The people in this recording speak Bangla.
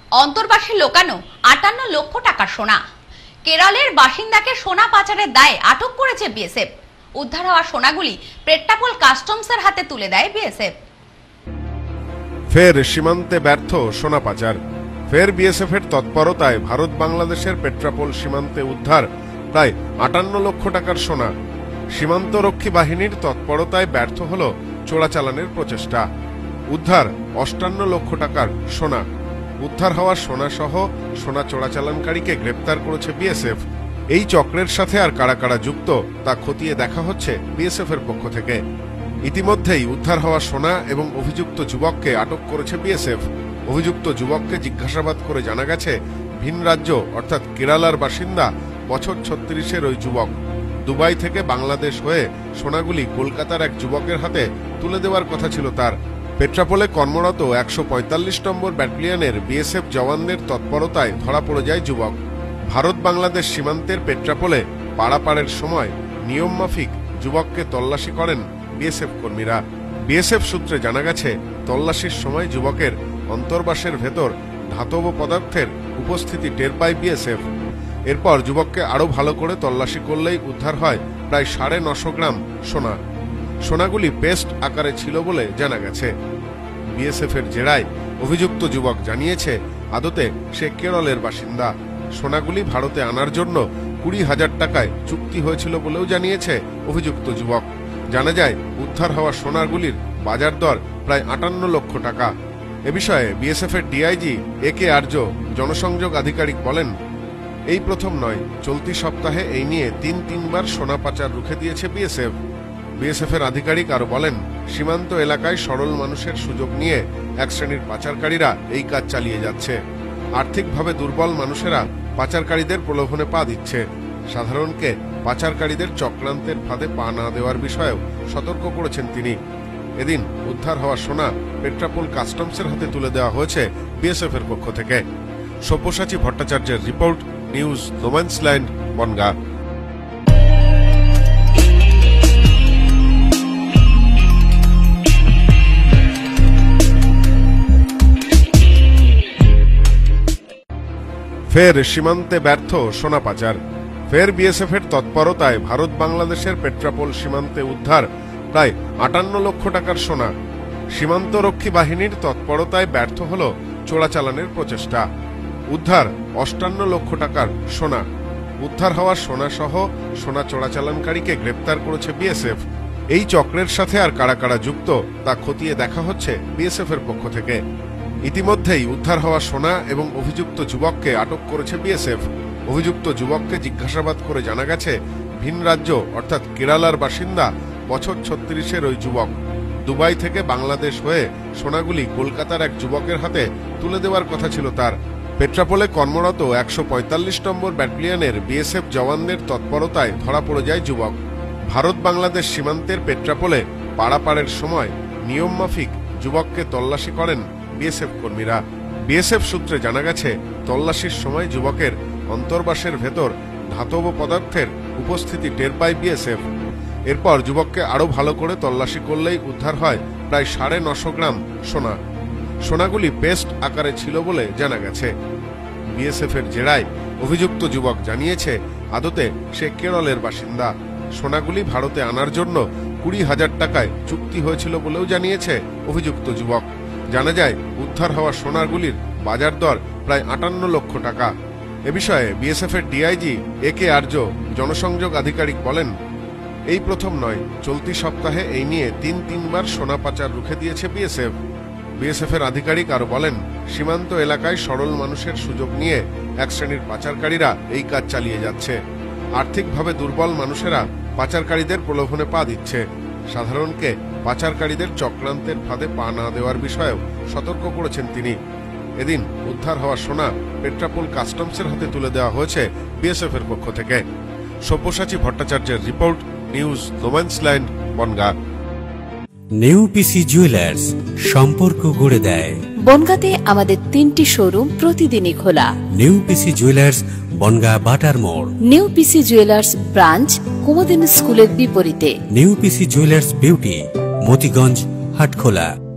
অন্তর্বাসে লোকানো 58 লক্ষ টাকার সোনা। কেরলের বাসিন্দাকে সোনা পাচারের দায়ে আটক করেছে বিএসএফ। উদ্ধার হওয়া সোনাগুলি পেট্টাপোল কাস্টমসের হাতে তুলে দেয় বিএসএফ। ফের সীমান্তে ব্যর্থ সোনা পাচার। ফের বিএসএফ এর তৎপরতায় ভারত বাংলাদেশের পেট্রাপোল সীমান্তে উদ্ধার প্রায় 58 লক্ষ টাকার সোনা। সীমান্তরক্ষী বাহিনীর তৎপরতায় ব্যর্থ হল চোরাচালানের প্রচেষ্টা। উদ্ধার 58 লক্ষ টাকার সোনা। উদ্ধার হওয়া সোনা সহ সোনা চোরাচালানকারীকে গ্রেপ্তার করেছে বিএসএফ। এই চক্রের সাথে আর কারা কারা যুক্ত তা খতিয়ে দেখা হচ্ছে বিএসএফ এর পক্ষ থেকে। ইতিমধ্যেই উদ্ধার হওয়া সোনা এবং অভিযুক্ত যুবককে আটক করেছে বিএসএফ। অভিযুক্ত যুবককে জিজ্ঞাসাবাদ করে জানা গেছে ভিন রাজ্য অর্থাৎ কেরালার বাসিন্দা বছর 36-এর ওই যুবক। দুবাই থেকে বাংলাদেশ হয়ে সোনাগুলি কলকাতার এক যুবকের হাতে তুলে দেওয়ার কথা ছিল তার। পেট্রাপোলে কর্মরত 145 নম্বর ব্যাটালিয়নের বিএসএফ জওয়ানদের তৎপরতায় ধরা পড়ে যায় যুবক। ভারত বাংলাদেশ সীমান্তের পেট্রাপোলে পারাপারের সময় নিয়ম মাফিক যুবককে তল্লাশি করেন বিএসএফ কর্মীরা। বিএসএফ সূত্রে জানা গেছে তল্লাশির সময় যুবকের অন্তর্বাসের ভেতর ধাতব পদার্থের উপস্থিতি টের পায় বিএসএফ। এরপর যুবককে আরো ভালো করে তল্লাশি করলেই উদ্ধার হয় প্রায় 950 গ্রাম সোনা। সোনাগুলি পেস্ট আকারে ছিল বলে জানা গেছে। বিএসএফ এর জেরায় অভিযুক্ত যুবক জানিয়েছে আদতে সে কেরলের বাসিন্দা। সোনাগুলি ভারতে আনার জন্য 20,000 টাকায় চুক্তি হয়েছিল বলেও জানিয়েছে অভিযুক্ত যুবক। জানা যায় উদ্ধার হওয়া সোনাগুলির বাজার দর প্রায় 58 লক্ষ টাকা। এ বিষয়ে বিএসএফ এর ডিআইজি একে আর্য জনসংযোগ আধিকারিক বলেন, এই প্রথম নয়, চলতি সপ্তাহে এই নিয়ে তিনবার সোনা পাচার রুখে দিয়েছে বিএসএফ। বিএসএফ এর আধিকারিক আরো বলেন, সীমান্ত এলাকায় সরল মানুষের সুযোগ নিয়ে এক শ্রেণীর পাচারকারীরা এই কাজ চালিয়ে যাচ্ছে। আর্থিকভাবে দুর্বল মানুষেরা পাচারকারীদের প্রলোভনে পা দিচ্ছে। সাধারণকে পাচারকারীদের চক্রান্তের ফাঁদে পা না দেওয়ার বিষয়েও সতর্ক করেছেন তিনি। এদিন উদ্ধার হওয়া সোনা পেট্রাপোল কাস্টমসের হাতে তুলে দেওয়া হয়েছে বিএসএফ এর পক্ষ থেকে। সব্যসাচী ভট্টাচার্যের রিপোর্ট, নিউজ নোম্যান্সল্যান্ড, বনগাঁ। ফের সীমান্তে ব্যর্থ সোনা পাচার। ফের বিএসএফ এর তৎপরতায় ভারত বাংলাদেশের পেট্রাপোল সীমান্তে উদ্ধার প্রায় 58 লক্ষ টাকার সোনা। সীমান্তরক্ষী বাহিনীর তৎপরতায় ব্যর্থ হল চোরাচালানের প্রচেষ্টা। উদ্ধার 58 লক্ষ টাকার সোনা। উদ্ধার হওয়া সোনা সহ সোনা চোরাচালানকারীকে গ্রেপ্তার করেছে বিএসএফ। এই চক্রের সাথে আর কারা কারা যুক্ত তা খতিয়ে দেখা হচ্ছে বিএসএফ এর পক্ষ থেকে। ইতিমধ্যেই উদ্ধার হওয়া সোনা এবং অভিযুক্ত যুবককে আটক করেছে বিএসএফ। অভিযুক্ত যুবককে জিজ্ঞাসাবাদ করে জানা গেছে ভিন রাজ্য অর্থাৎ কেরালার বাসিন্দা বছর 36-এর ওই যুবক। দুবাই থেকে বাংলাদেশ হয়ে সোনাগুলি কলকাতার এক যুবকের হাতে তুলে দেওয়ার কথা ছিল তার। পেট্রাপোলে কর্মরত 145 নম্বর ব্যাটালিয়নের বিএসএফ জওয়ানদের তৎপরতায় ধরা পড়ে যায় যুবক। ভারত বাংলাদেশ সীমান্তের পেট্রাপোলে পারাপারের সময় নিয়ম মাফিক যুবককে তল্লাশি করেন বিএসএফ কর্মীরা। বিএসএফ সূত্রে জানা গেছে তল্লাশির সময় যুবকের অন্তর্বাসের ভেতর ধাতব পদার্থের উপস্থিতি টের পায় বিএসএফ। এরপর যুবককে আরো ভালো করে তল্লাশি করলেই উদ্ধার হয় প্রায় 950 গ্রাম সোনা। সোনাগুলি পেস্ট আকারে ছিল বলে জানা গেছে। বিএসএফ এর জেরায় অভিযুক্ত যুবক জানিয়েছে আদতে সে কেরলের বাসিন্দা। সোনাগুলি ভারতে আনার জন্য 20,000 টাকায় চুক্তি হয়েছিল বলেও জানিয়েছে অভিযুক্ত যুবক। জানা যায় উদ্ধার হওয়া সোনাগুলির বাজার দর প্রায় 58 লক্ষ টাকা। এ বিষয়ে বিএসএফ এর ডিআইজি একে আর্য জনসংযোগ আধিকারিক বলেন, এই প্রথম নয়, চলতি সপ্তাহে এই নিয়ে তিনবার সোনা পাচার রুখে দিয়েছে বিএসএফ। বিএসএফ এর আধিকারিক আরো বলেন, সীমান্ত এলাকায় সরল মানুষের সুযোগ নিয়ে এক শ্রেণীর পাচারকারীরা এই কাজ চালিয়ে যাচ্ছে। আর্থিকভাবে দুর্বল মানুষেরা পাচারকারীদের প্রলোভনে পা দিচ্ছে। সাধারণকে পাচারকারীদের চক্রান্তের ফাঁদে পা না দেওয়ার বিষয়েও সতর্ক করেছেন তিনি। এদিন উদ্ধার হওয়া সোনা পেট্রাপোল কাস্টমসের হাতে তুলে দেওয়া হয়েছে বিএসএফ এর পক্ষ থেকে। সব্যসাচী ভট্টাচার্যের রিপোর্ট, নিউজ নোম্যান্সল্যান্ড, বনগাঁ। নেউপিসি জুয়েলার্স, সম্পর্ক গড়ে দেয়। বনগাঁতে আমাদের 3টি শোরুম প্রতিদিনই খোলা। নেউপিসি জুয়েলার্স, বনগাঁ বাটার মোড়। নেউপিসি জুয়েলার্স ব্রাঞ্চ কুমুদিনী স্কুলের বিপরীতে। নেউপিসি জুয়েলার্স বিউটি, মতিগঞ্জ, হাটখোলা।